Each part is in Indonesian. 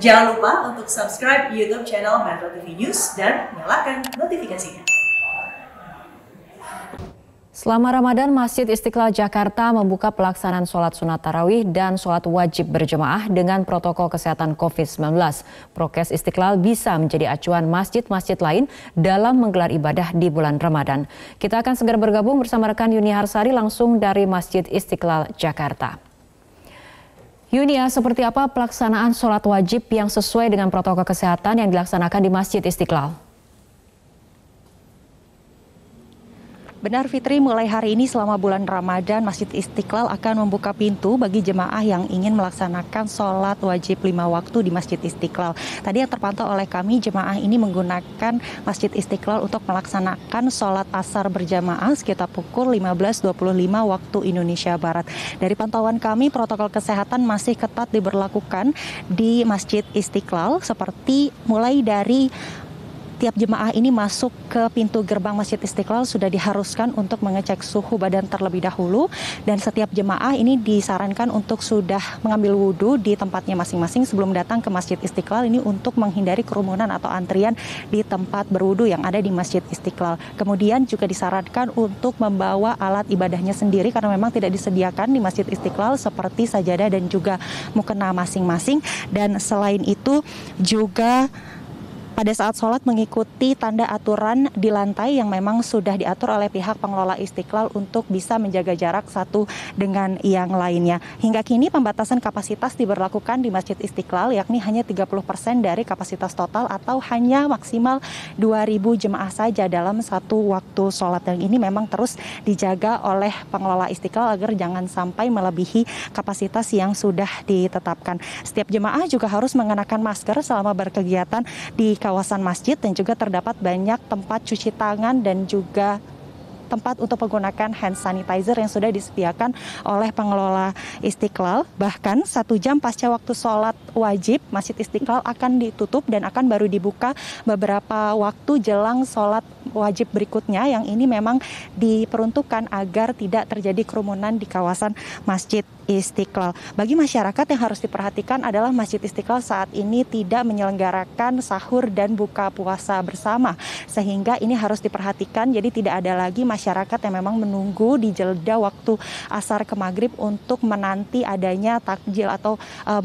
Jangan lupa untuk subscribe YouTube channel Metro TV News dan nyalakan notifikasinya. Selama Ramadan, Masjid Istiqlal Jakarta membuka pelaksanaan sholat sunat tarawih dan sholat wajib berjemaah dengan protokol kesehatan COVID-19. Prokes Istiqlal bisa menjadi acuan masjid-masjid lain dalam menggelar ibadah di bulan Ramadan. Kita akan segera bergabung bersama rekan Yuni Harsari langsung dari Masjid Istiqlal Jakarta. Yunia, seperti apa pelaksanaan sholat wajib yang sesuai dengan protokol kesehatan yang dilaksanakan di Masjid Istiqlal? Benar Fitri, mulai hari ini selama bulan Ramadan, Masjid Istiqlal akan membuka pintu bagi jemaah yang ingin melaksanakan sholat wajib 5 waktu di Masjid Istiqlal. Tadi yang terpantau oleh kami, jemaah ini menggunakan Masjid Istiqlal untuk melaksanakan sholat asar berjamaah sekitar pukul 15.25 waktu Indonesia Barat. Dari pantauan kami, protokol kesehatan masih ketat diberlakukan di Masjid Istiqlal, seperti mulai dari tiap jemaah ini masuk ke pintu gerbang Masjid Istiqlal sudah diharuskan untuk mengecek suhu badan terlebih dahulu, dan setiap jemaah ini disarankan untuk sudah mengambil wudhu di tempatnya masing-masing sebelum datang ke Masjid Istiqlal ini untuk menghindari kerumunan atau antrian di tempat berwudhu yang ada di Masjid Istiqlal. Kemudian juga disarankan untuk membawa alat ibadahnya sendiri karena memang tidak disediakan di Masjid Istiqlal seperti sajadah dan juga mukena masing-masing, dan selain itu juga pada saat sholat mengikuti tanda aturan di lantai yang memang sudah diatur oleh pihak pengelola Istiqlal untuk bisa menjaga jarak satu dengan yang lainnya. Hingga kini pembatasan kapasitas diberlakukan di Masjid Istiqlal, yakni hanya 30% dari kapasitas total atau hanya maksimal 2.000 jemaah saja dalam satu waktu sholat. Dan ini memang terus dijaga oleh pengelola Istiqlal agar jangan sampai melebihi kapasitas yang sudah ditetapkan. Setiap jemaah juga harus mengenakan masker selama berkegiatan di kawasan masjid, dan juga terdapat banyak tempat cuci tangan dan juga tempat untuk menggunakan hand sanitizer yang sudah disediakan oleh pengelola Istiqlal. Bahkan 1 jam pasca waktu sholat wajib, Masjid Istiqlal akan ditutup dan akan baru dibuka beberapa waktu jelang sholat wajib berikutnya, yang ini memang diperuntukkan agar tidak terjadi kerumunan di kawasan Masjid Istiqlal. Bagi masyarakat yang harus diperhatikan adalah Masjid Istiqlal saat ini tidak menyelenggarakan sahur dan buka puasa bersama, sehingga ini harus diperhatikan. Jadi tidak ada lagi masyarakat yang memang menunggu di jeda waktu asar ke maghrib untuk menanti adanya takjil atau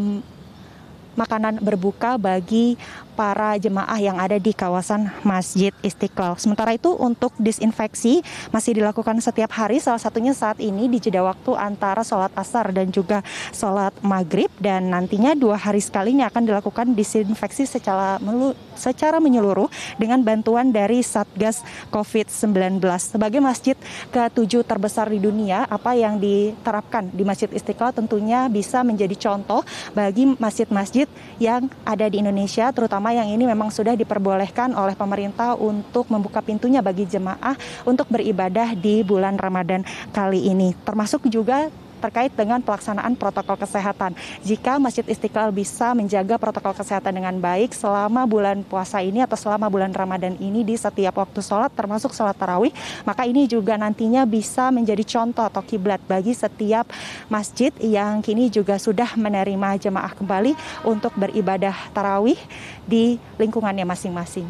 makanan berbuka bagi para jemaah yang ada di kawasan Masjid Istiqlal. Sementara itu untuk disinfeksi masih dilakukan setiap hari, salah satunya saat ini di jeda waktu antara sholat asar dan juga sholat maghrib, dan nantinya 2 hari sekalinya akan dilakukan disinfeksi secara menyeluruh dengan bantuan dari Satgas COVID-19. Sebagai masjid ke-7 terbesar di dunia, apa yang diterapkan di Masjid Istiqlal tentunya bisa menjadi contoh bagi masjid-masjid yang ada di Indonesia, terutama yang ini memang sudah diperbolehkan oleh pemerintah untuk membuka pintunya bagi jemaah untuk beribadah di bulan Ramadan kali ini. Termasuk juga terkait dengan pelaksanaan protokol kesehatan. Jika Masjid Istiqlal bisa menjaga protokol kesehatan dengan baik selama bulan puasa ini atau selama bulan Ramadan ini di setiap waktu sholat, termasuk sholat tarawih, maka ini juga nantinya bisa menjadi contoh atau kiblat bagi setiap masjid yang kini juga sudah menerima jemaah kembali untuk beribadah tarawih di lingkungannya masing-masing.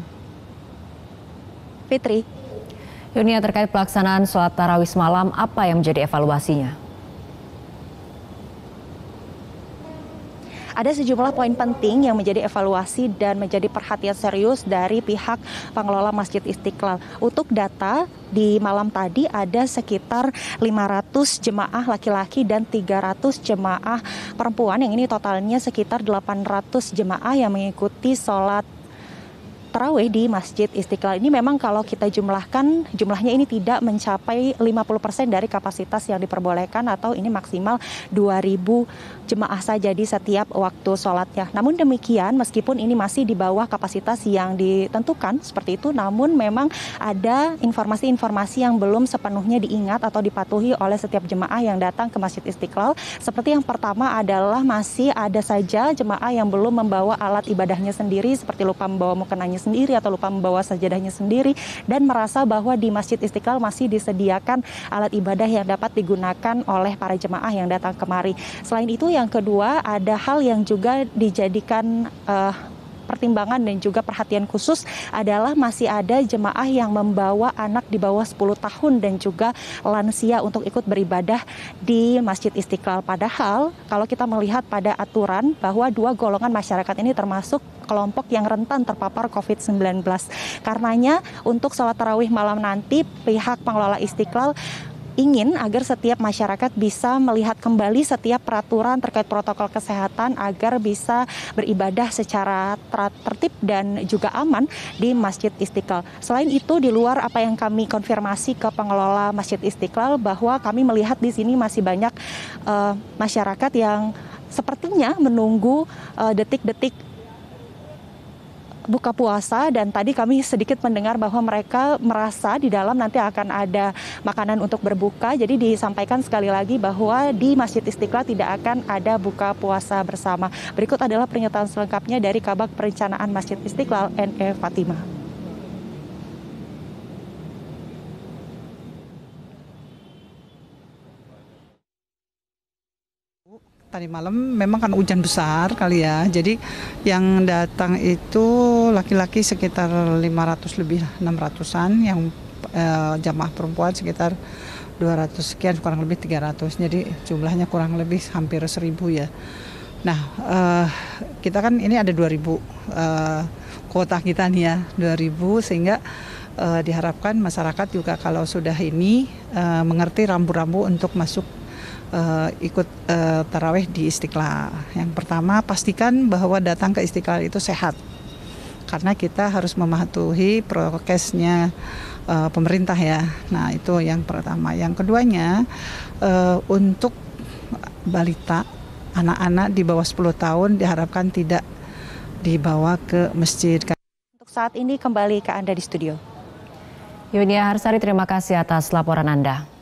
Fitri. Yunia, terkait pelaksanaan sholat tarawih semalam, apa yang menjadi evaluasinya? Ada sejumlah poin penting yang menjadi evaluasi dan menjadi perhatian serius dari pihak pengelola Masjid Istiqlal. Untuk data, di malam tadi ada sekitar 500 jemaah laki-laki dan 300 jemaah perempuan, yang ini totalnya sekitar 800 jemaah yang mengikuti sholat tarawih di Masjid Istiqlal. Ini memang kalau kita jumlahkan, jumlahnya ini tidak mencapai 50% dari kapasitas yang diperbolehkan, atau ini maksimal 2.000 jemaah saja di setiap waktu sholatnya. Namun demikian, meskipun ini masih di bawah kapasitas yang ditentukan seperti itu, namun memang ada informasi-informasi yang belum sepenuhnya diingat atau dipatuhi oleh setiap jemaah yang datang ke Masjid Istiqlal. Seperti yang pertama adalah masih ada saja jemaah yang belum membawa alat ibadahnya sendiri, seperti lupa membawa mukenanya sendiri atau lupa membawa sajadahnya sendiri, dan merasa bahwa di Masjid Istiqlal masih disediakan alat ibadah yang dapat digunakan oleh para jemaah yang datang kemari. Selain itu, yang kedua, ada hal yang juga dijadikan pertimbangan dan juga perhatian khusus adalah masih ada jemaah yang membawa anak di bawah 10 tahun dan juga lansia untuk ikut beribadah di Masjid Istiqlal. Padahal kalau kita melihat pada aturan bahwa dua golongan masyarakat ini termasuk kelompok yang rentan terpapar COVID-19. Karenanya untuk sholat tarawih malam nanti pihak pengelola Istiqlal ingin agar setiap masyarakat bisa melihat kembali setiap peraturan terkait protokol kesehatan agar bisa beribadah secara tertib dan juga aman di Masjid Istiqlal. Selain itu, di luar apa yang kami konfirmasi ke pengelola Masjid Istiqlal, bahwa kami melihat di sini masih banyak masyarakat yang sepertinya menunggu detik-detik buka puasa, dan tadi kami sedikit mendengar bahwa mereka merasa di dalam nanti akan ada makanan untuk berbuka. Jadi disampaikan sekali lagi bahwa di Masjid Istiqlal tidak akan ada buka puasa bersama. Berikut adalah pernyataan selengkapnya dari Kabag Perencanaan Masjid Istiqlal, NE Fatima. Tadi malam memang kan hujan besar kali ya, jadi yang datang itu laki-laki sekitar 500 lebih, 600-an, yang jamaah perempuan sekitar 200 sekian, kurang lebih 300, jadi jumlahnya kurang lebih hampir 1000 ya. Nah, kita kan ini ada 2000 kuota kita nih ya, 2000, sehingga diharapkan masyarakat juga kalau sudah ini mengerti rambu-rambu untuk masuk ikut tarawih di Istiqlal. Yang pertama, pastikan bahwa datang ke Istiqlal itu sehat, karena kita harus mematuhi prokesnya pemerintah ya. Nah, itu yang pertama. Yang keduanya, untuk balita, anak-anak di bawah 10 tahun diharapkan tidak dibawa ke masjid. Untuk saat ini kembali ke Anda di studio. Yunia Harsari, terima kasih atas laporan Anda.